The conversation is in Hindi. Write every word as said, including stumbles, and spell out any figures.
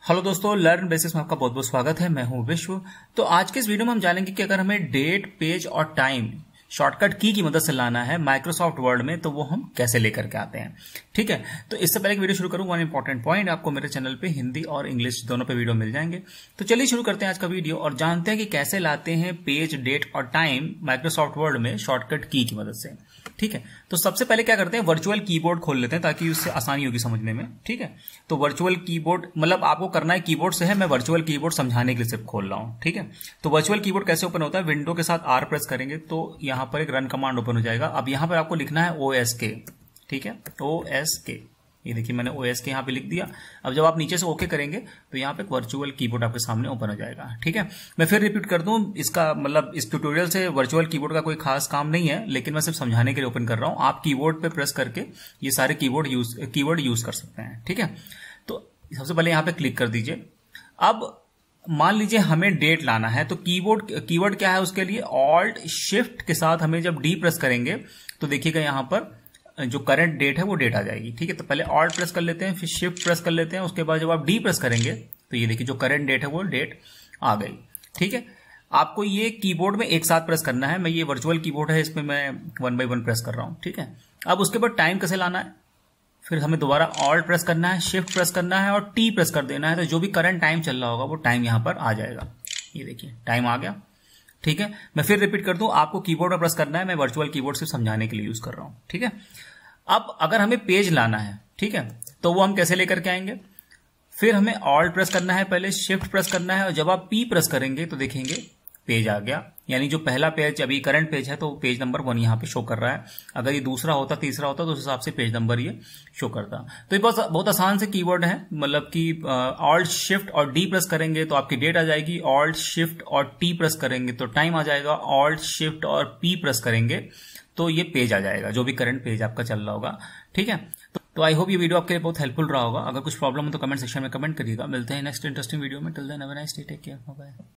हेलो दोस्तों, लर्न बेसिस में आपका बहुत बहुत स्वागत है। मैं हूं विश्व। तो आज के इस वीडियो में हम जानेंगे कि अगर हमें डेट, पेज और टाइम शॉर्टकट की की मदद से लाना है माइक्रोसॉफ्ट वर्ड में, तो वो हम कैसे लेकर के आते हैं। ठीक है, तो इससे पहले एक वीडियो शुरू करूं, वन इंपॉर्टेंट पॉइंट, आपको मेरे चैनल पे हिंदी और इंग्लिश दोनों पे वीडियो मिल जाएंगे। तो चलिए शुरू करते हैं आज का वीडियो और जानते हैं कि कैसे लाते हैं पेज, डेट और टाइम माइक्रोसॉफ्ट वर्ड में शॉर्टकट की की मदद से। ठीक है, तो सबसे पहले क्या करते हैं, वर्चुअल कीबोर्ड खोल लेते हैं ताकि उससे आसानी होगी समझने में। ठीक है, तो वर्चुअल कीबोर्ड मतलब आपको करना है कीबोर्ड से है, मैं वर्चुअल कीबोर्ड समझाने के लिए सिर्फ खोल रहा हूं। ठीक है, तो वर्चुअल कीबोर्ड कैसे ओपन होता है, विंडो के साथ आर प्रेस करेंगे तो यहां पर एक रन कमांड ओपन हो जाएगा। अब यहां पर आपको लिखना है ओ एस के। ठीक है, ओ एस के, ये देखिए मैंने ओ एस के यहाँ पे लिख दिया। अब जब आप नीचे से ओके करेंगे तो यहाँ पे वर्चुअल कीबोर्ड आपके सामने ओपन हो जाएगा। ठीक है, मैं फिर रिपीट कर दूं, इसका मतलब इस ट्यूटोरियल से वर्चुअल कीबोर्ड का कोई खास काम नहीं है, लेकिन मैं सिर्फ समझाने के लिए ओपन कर रहा हूं। आप कीबोर्ड पे प्रेस करके ये सारे कीबोर्ड यूज कीवर्ड यूज कर सकते हैं। ठीक है, तो सबसे पहले यहाँ पे क्लिक कर दीजिए। अब मान लीजिए हमें डेट लाना है, तो कीबोर्ड कीवर्ड क्या है उसके लिए, ऑल्ट शिफ्ट के साथ हमें जब डी प्रेस करेंगे तो देखिएगा यहाँ पर जो करंट डेट है वो डेट आ जाएगी। ठीक है, तो पहले ऑल्ट प्रेस कर लेते हैं, फिर शिफ्ट प्रेस कर लेते हैं, उसके बाद जब आप डी प्रेस करेंगे तो ये देखिए जो करंट डेट है वो डेट आ गई। ठीक है, आपको ये कीबोर्ड में एक साथ प्रेस करना है। मैं ये वर्चुअल कीबोर्ड है, इसमें मैं वन बाय वन प्रेस कर रहा हूं। ठीक है, अब उसके बाद टाइम कैसे लाना है, फिर हमें दोबारा ऑल्ट प्रेस करना है, शिफ्ट प्रेस करना है और टी प्रेस कर देना है। तो जो भी करंट टाइम चल रहा होगा वो टाइम यहां पर आ जाएगा। ये देखिए टाइम आ गया। ठीक है, मैं फिर रिपीट कर दूं, आपको कीबोर्ड पर प्रेस करना है, मैं वर्चुअल कीबोर्ड सिर्फ समझाने के लिए यूज कर रहा हूं। ठीक है, अब अगर हमें पेज लाना है, ठीक है, तो वो हम कैसे लेकर के आएंगे, फिर हमें ऑल्ट प्रेस करना है, पहले शिफ्ट प्रेस करना है और जब आप पी प्रेस करेंगे तो देखेंगे पेज आ गया। यानी जो पहला पेज अभी करंट पेज है तो पेज नंबर वन यहाँ पे शो कर रहा है। अगर ये दूसरा होता, तीसरा होता तो उस हिसाब से पेज नंबर ये शो करता। तो ये बहुत बहुत आसान से कीवर्ड है, मतलब कि ऑल्ट शिफ्ट और डी प्रेस करेंगे तो आपकी डेट आ जाएगी, ऑल्ट शिफ्ट और टी प्रेस करेंगे तो टाइम आ जाएगा, ऑल्ट शिफ्ट और पी प्रेस करेंगे तो ये पेज आ जाएगा, जो भी करंट पेज आपका चल रहा होगा। ठीक है, तो आई होप ये वीडियो आपके लिए बहुत हेल्पफुल रहा होगा। अगर कुछ प्रॉब्लम हो तो कमेंट सेक्शन में कमेंट करिएगा। मिलते हैं नेक्स्ट इंटरेस्टिंग वीडियो में। Till then have a nice day, take care, bye bye.